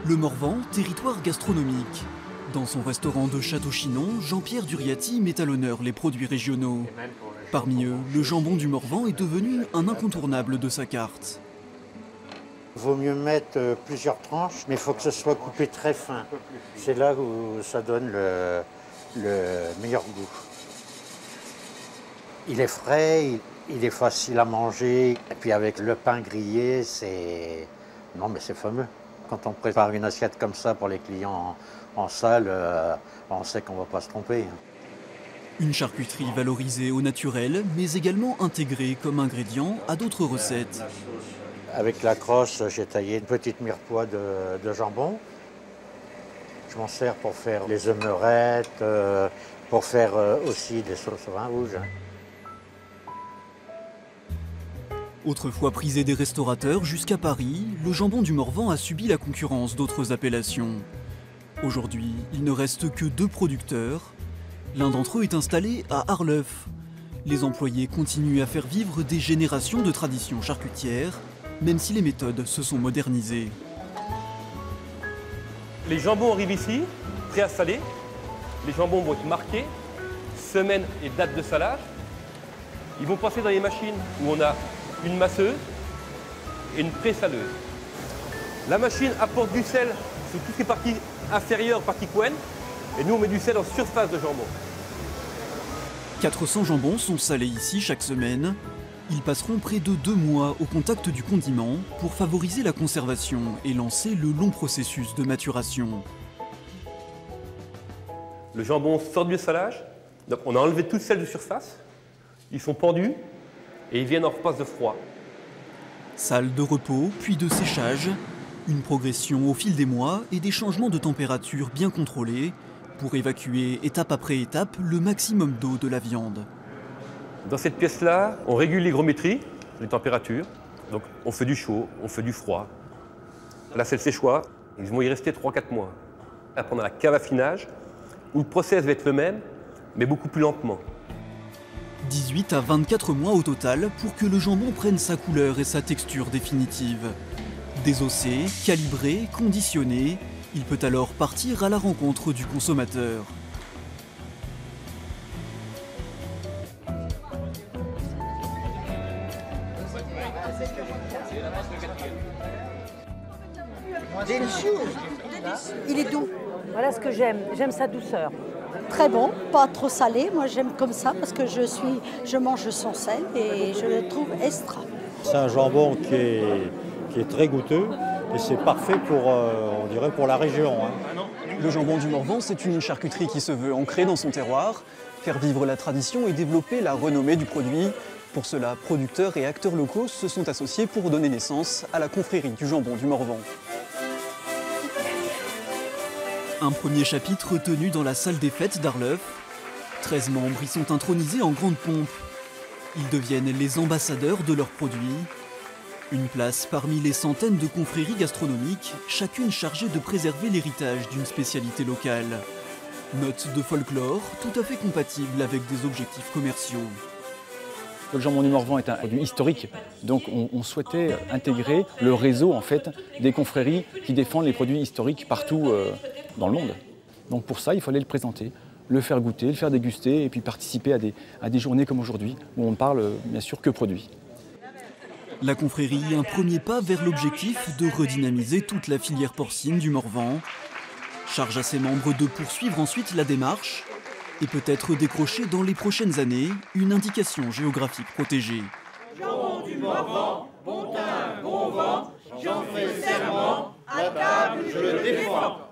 Le Morvan, territoire gastronomique. Dans son restaurant de Château-Chinon, Jean-Pierre Duriati met à l'honneur les produits régionaux. Parmi eux, le jambon du Morvan est devenu un incontournable de sa carte. Il vaut mieux mettre plusieurs tranches, mais il faut que ce soit coupé très fin. C'est là où ça donne le meilleur goût. Il est frais, il est facile à manger. Et puis avec le pain grillé, c'est fameux. Quand on prépare une assiette comme ça pour les clients en salle, on sait qu'on ne va pas se tromper. Une charcuterie valorisée au naturel, mais également intégrée comme ingrédient à d'autres recettes. Avec la crosse, j'ai taillé une petite mirepoix de jambon. Je m'en sers pour faire les omelettes, pour faire aussi des sauces au vin rouge. Autrefois prisé des restaurateurs jusqu'à Paris, le jambon du Morvan a subi la concurrence d'autres appellations. Aujourd'hui, il ne reste que 2 producteurs. L'un d'entre eux est installé à Arleuf. Les employés continuent à faire vivre des générations de traditions charcutières, même si les méthodes se sont modernisées. Les jambons arrivent ici, prêts à saler. Les jambons vont être marqués, semaine et date de salage. Ils vont passer dans les machines où on a une masseuse et une pré-saleuse. La machine apporte du sel sur toutes les parties inférieures, parties couenne, et nous on met du sel en surface de jambon. 400 jambons sont salés ici chaque semaine. Ils passeront près de 2 mois au contact du condiment pour favoriser la conservation et lancer le long processus de maturation. Le jambon sort du salage, donc on a enlevé tout le sel de surface, ils sont pendus et ils viennent en repasse de froid. Salle de repos, puis de séchage, une progression au fil des mois et des changements de température bien contrôlés pour évacuer étape après étape le maximum d'eau de la viande. Dans cette pièce-là, on régule l'hygrométrie, les températures. Donc on fait du chaud, on fait du froid. Là, c'est le séchoir. Ils vont y rester 3-4 mois. Après, on a la cave à affinage, où le process va être le même, mais beaucoup plus lentement. 18 à 24 mois au total pour que le jambon prenne sa couleur et sa texture définitive. Désossé, calibré, conditionné, il peut alors partir à la rencontre du consommateur. Il est doux. Voilà ce que j'aime. J'aime sa douceur. Très bon, pas trop salé. Moi, j'aime comme ça parce que je mange sans sel et je le trouve extra. C'est un jambon qui est très goûteux et c'est parfait pour, on dirait, pour la région. Le jambon du Morvan, c'est une charcuterie qui se veut ancrée dans son terroir, faire vivre la tradition et développer la renommée du produit. Pour cela, producteurs et acteurs locaux se sont associés pour donner naissance à la confrérie du jambon du Morvan. Un premier chapitre tenu dans la salle des fêtes d'Arleuf. 13 membres y sont intronisés en grande pompe. Ils deviennent les ambassadeurs de leurs produits. Une place parmi les centaines de confréries gastronomiques, chacune chargée de préserver l'héritage d'une spécialité locale. Note de folklore tout à fait compatible avec des objectifs commerciaux. Le jambon du Morvan est un produit historique, donc on souhaitait intégrer le réseau en fait, des confréries qui défendent les produits historiques partout dans le monde. Donc pour ça, il fallait le présenter, le faire goûter, le faire déguster et puis participer à des journées comme aujourd'hui où on ne parle bien sûr que produits. La confrérie, un premier pas vers l'objectif de redynamiser toute la filière porcine du Morvan. Charge à ses membres de poursuivre ensuite la démarche et peut-être décrocher dans les prochaines années une indication géographique protégée. Jambon du Morvan, bon teint, bon vent, j'en fais serment, à table je le défends.